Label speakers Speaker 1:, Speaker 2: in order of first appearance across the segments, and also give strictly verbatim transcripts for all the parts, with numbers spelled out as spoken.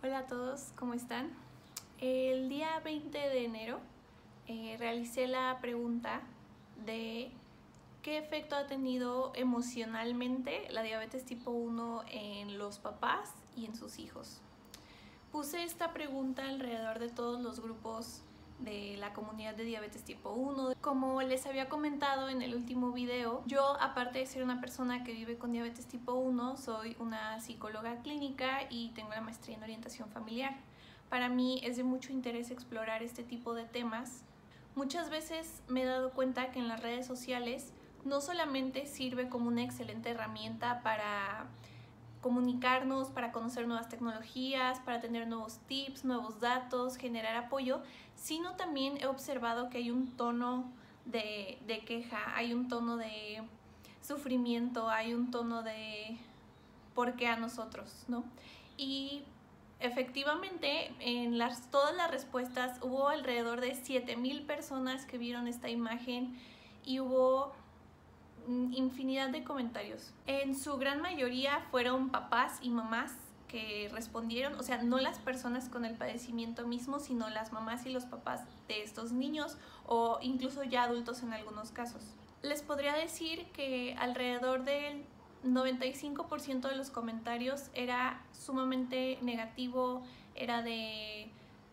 Speaker 1: Hola a todos, ¿cómo están? El día veinte de enero eh, realicé la pregunta de qué efecto ha tenido emocionalmente la diabetes tipo uno en los papás y en sus hijos. Puse esta pregunta alrededor de todos los grupos de la comunidad de diabetes tipo uno. Como les había comentado en el último video, yo, aparte de ser una persona que vive con diabetes tipo uno, soy una psicóloga clínica y tengo la maestría en orientación familiar. Para mí es de mucho interés explorar este tipo de temas. Muchas veces me he dado cuenta que en las redes sociales no solamente sirve como una excelente herramienta para comunicarnos, para conocer nuevas tecnologías, para tener nuevos tips, nuevos datos, generar apoyo, sino también he observado que hay un tono de, de queja, hay un tono de sufrimiento, hay un tono de ¿por qué a nosotros?, ¿no? Y efectivamente, en las, todas las respuestas hubo alrededor de siete mil personas que vieron esta imagen y hubo infinidad de comentarios. En su gran mayoría fueron papás y mamás que respondieron, o sea, no las personas con el padecimiento mismo, sino las mamás y los papás de estos niños o incluso ya adultos en algunos casos. Les podría decir que alrededor del noventa y cinco por ciento de los comentarios era sumamente negativo, era de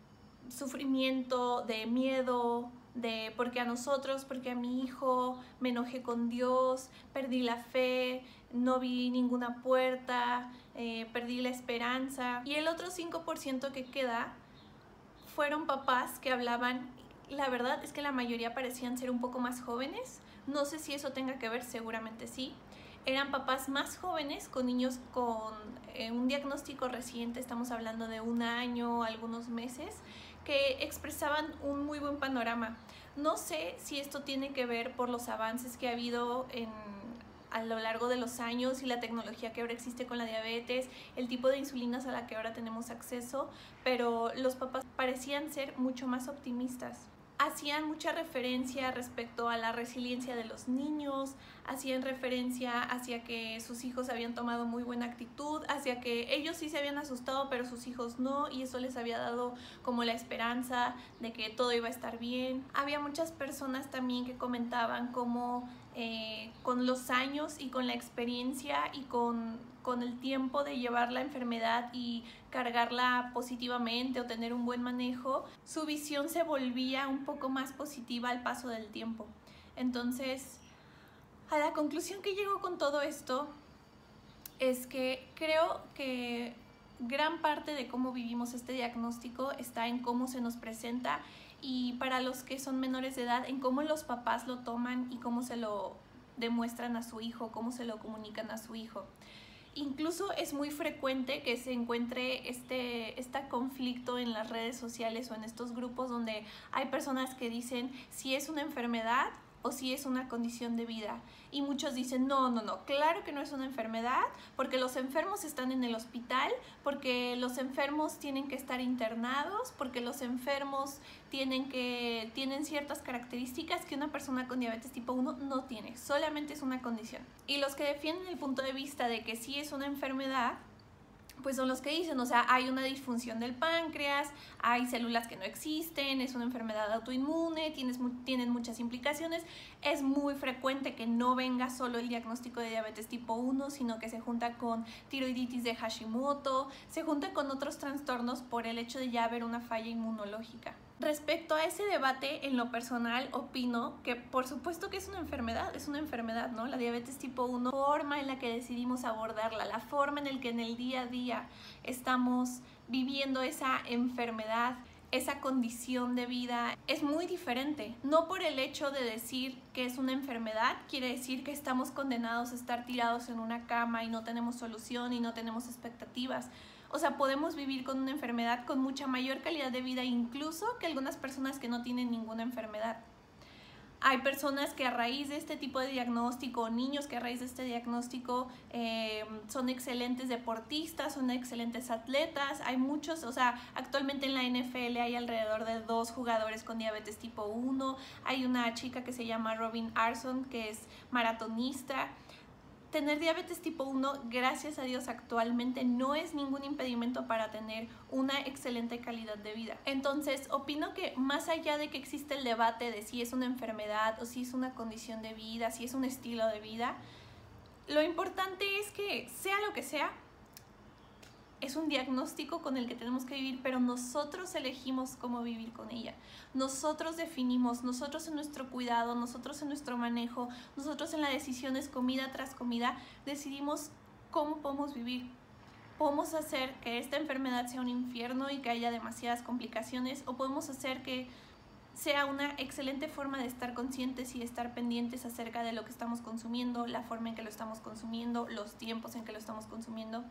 Speaker 1: sufrimiento, de miedo, de por qué a nosotros, por qué a mi hijo, me enojé con Dios, perdí la fe, no vi ninguna puerta, eh, perdí la esperanza. Y el otro cinco por ciento que queda fueron papás que hablaban, la verdad es que la mayoría parecían ser un poco más jóvenes, no sé si eso tenga que ver, seguramente sí. Eran papás más jóvenes con niños con eh, un diagnóstico reciente, estamos hablando de un año, algunos meses, que expresaban un muy buen panorama. No sé si esto tiene que ver por los avances que ha habido en, a lo largo de los años y la tecnología que ahora existe con la diabetes, el tipo de insulinas a la que ahora tenemos acceso, pero los papás parecían ser mucho más optimistas. Hacían mucha referencia respecto a la resiliencia de los niños, hacían referencia hacia que sus hijos habían tomado muy buena actitud, hacia que ellos sí se habían asustado pero sus hijos no, y eso les había dado como la esperanza de que todo iba a estar bien. Había muchas personas también que comentaban cómo eh, con los años y con la experiencia y con, con el tiempo de llevar la enfermedad y cargarla positivamente o tener un buen manejo, su visión se volvía un poco más positiva al paso del tiempo. Entonces, a la conclusión que llego con todo esto es que creo que gran parte de cómo vivimos este diagnóstico está en cómo se nos presenta, y para los que son menores de edad, en cómo los papás lo toman y cómo se lo demuestran a su hijo, cómo se lo comunican a su hijo. Incluso es muy frecuente que se encuentre este, este conflicto en las redes sociales o en estos grupos donde hay personas que dicen si es una enfermedad o si es una condición de vida. Y muchos dicen, no, no, no, claro que no es una enfermedad, porque los enfermos están en el hospital, porque los enfermos tienen que estar internados, porque los enfermos tienen, que, tienen ciertas características que una persona con diabetes tipo uno no tiene, solamente es una condición. Y los que defienden el punto de vista de que sí es una enfermedad, pues son los que dicen, o sea, hay una disfunción del páncreas, hay células que no existen, es una enfermedad autoinmune, tienes, tienen muchas implicaciones. Es muy frecuente que no venga solo el diagnóstico de diabetes tipo uno, sino que se junta con tiroiditis de Hashimoto, se junta con otros trastornos por el hecho de ya haber una falla inmunológica. Respecto a ese debate, en lo personal opino que por supuesto que es una enfermedad, es una enfermedad, ¿no? La diabetes tipo uno, la forma en la que decidimos abordarla, la forma en la que en el día a día estamos viviendo esa enfermedad, esa condición de vida, es muy diferente. No por el hecho de decir que es una enfermedad quiere decir que estamos condenados a estar tirados en una cama y no tenemos solución y no tenemos expectativas. O sea, podemos vivir con una enfermedad con mucha mayor calidad de vida incluso que algunas personas que no tienen ninguna enfermedad. Hay personas que a raíz de este tipo de diagnóstico, niños que a raíz de este diagnóstico eh, son excelentes deportistas, son excelentes atletas. Hay muchos, o sea, actualmente en la N F L hay alrededor de dos jugadores con diabetes tipo uno. Hay una chica que se llama Robin Arson, que es maratonista. tener diabetes tipo uno, gracias a Dios, actualmente no es ningún impedimento para tener una excelente calidad de vida. Entonces, opino que más allá de que existe el debate de si es una enfermedad o si es una condición de vida, si es un estilo de vida, lo importante es que sea lo que sea, es un diagnóstico con el que tenemos que vivir, pero nosotros elegimos cómo vivir con ella. Nosotros definimos, nosotros en nuestro cuidado, nosotros en nuestro manejo, nosotros en las decisiones comida tras comida, decidimos cómo podemos vivir. Podemos hacer que esta enfermedad sea un infierno y que haya demasiadas complicaciones, o podemos hacer que sea una excelente forma de estar conscientes y estar pendientes acerca de lo que estamos consumiendo, la forma en que lo estamos consumiendo, los tiempos en que lo estamos consumiendo.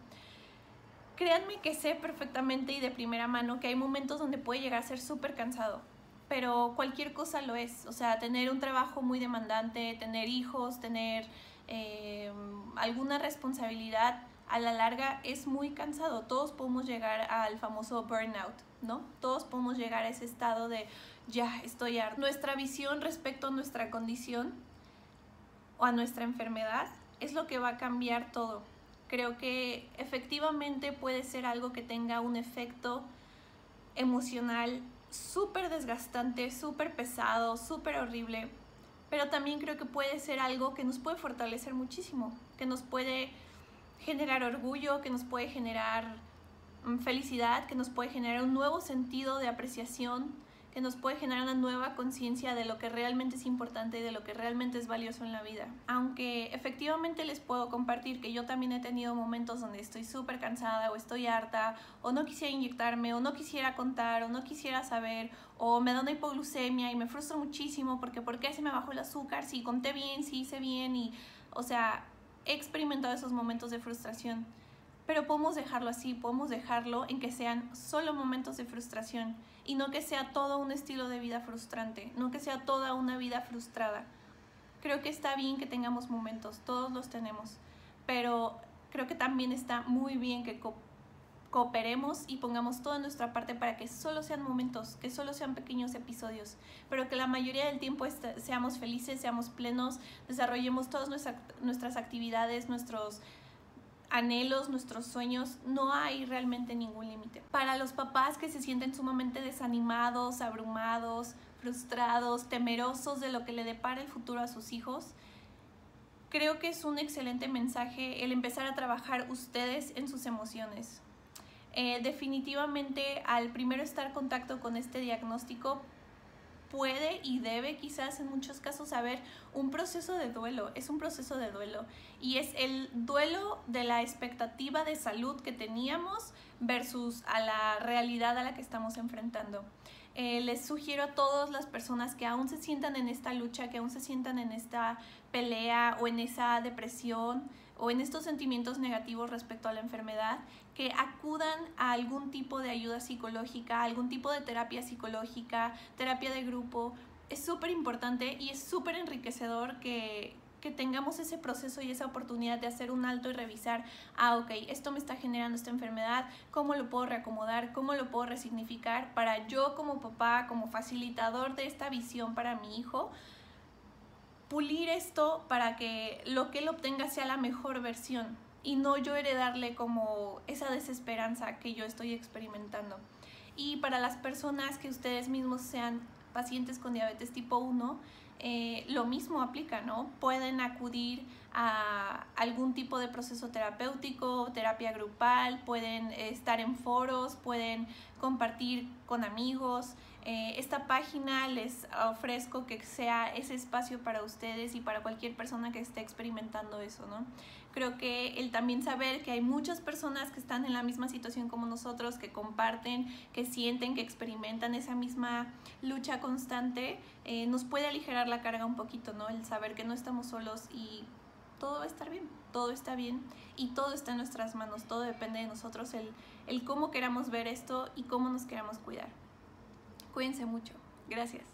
Speaker 1: Créanme que sé perfectamente y de primera mano que hay momentos donde puede llegar a ser súper cansado, pero cualquier cosa lo es. O sea, tener un trabajo muy demandante, tener hijos, tener eh, alguna responsabilidad, a la larga es muy cansado. Todos podemos llegar al famoso burnout, ¿no? Todos podemos llegar a ese estado de ya estoy harto. Nuestra visión respecto a nuestra condición o a nuestra enfermedad es lo que va a cambiar todo. Creo que efectivamente puede ser algo que tenga un efecto emocional súper desgastante, súper pesado, súper horrible, pero también creo que puede ser algo que nos puede fortalecer muchísimo, que nos puede generar orgullo, que nos puede generar felicidad, que nos puede generar un nuevo sentido de apreciación, que nos puede generar una nueva conciencia de lo que realmente es importante y de lo que realmente es valioso en la vida. Aunque efectivamente les puedo compartir que yo también he tenido momentos donde estoy súper cansada o estoy harta o no quisiera inyectarme o no quisiera contar o no quisiera saber o me da una hipoglucemia y me frustro muchísimo porque ¿por qué se me bajó el azúcar? Si conté bien, si hice bien y, o sea, he experimentado esos momentos de frustración. Pero podemos dejarlo así, podemos dejarlo en que sean solo momentos de frustración y no que sea todo un estilo de vida frustrante, no que sea toda una vida frustrada. Creo que está bien que tengamos momentos, todos los tenemos, pero creo que también está muy bien que co cooperemos y pongamos toda nuestra parte para que solo sean momentos, que solo sean pequeños episodios, pero que la mayoría del tiempo seamos felices, seamos plenos, desarrollemos todas nuestras, nuestras actividades, nuestros anhelos, nuestros sueños. No hay realmente ningún límite. Para los papás que se sienten sumamente desanimados, abrumados, frustrados, temerosos de lo que le depara el futuro a sus hijos, creo que es un excelente mensaje el empezar a trabajar ustedes en sus emociones. Eh, definitivamente, al primero estar en contacto con este diagnóstico, puede y debe quizás en muchos casos haber un proceso de duelo, es un proceso de duelo y es el duelo de la expectativa de salud que teníamos versus a la realidad a la que estamos enfrentando. Eh, les sugiero a todas las personas que aún se sientan en esta lucha, que aún se sientan en esta pelea o en esa depresión o en estos sentimientos negativos respecto a la enfermedad, que acudan a algún tipo de ayuda psicológica, algún tipo de terapia psicológica, terapia de grupo. Es súper importante y es súper enriquecedor que, que tengamos ese proceso y esa oportunidad de hacer un alto y revisar, ah, ok, esto me está generando esta enfermedad, ¿cómo lo puedo reacomodar? ¿Cómo lo puedo resignificar para yo como papá, como facilitador de esta visión para mi hijo, pulir esto para que lo que él obtenga sea la mejor versión y no yo heredarle como esa desesperanza que yo estoy experimentando? Y para las personas que ustedes mismos sean pacientes con diabetes tipo uno, eh, lo mismo aplica, ¿no? Pueden acudir a algún tipo de proceso terapéutico, terapia grupal, pueden estar en foros, pueden compartir con amigos. Eh, esta página les ofrezco que sea ese espacio para ustedes y para cualquier persona que esté experimentando eso, ¿no? Creo que el también saber que hay muchas personas que están en la misma situación como nosotros, que comparten, que sienten, que experimentan esa misma lucha constante, eh, nos puede aligerar la carga un poquito, ¿no? El saber que no estamos solos y todo va a estar bien, todo está bien y todo está en nuestras manos, todo depende de nosotros, el, el cómo queramos ver esto y cómo nos queramos cuidar. Cuídense mucho. Gracias.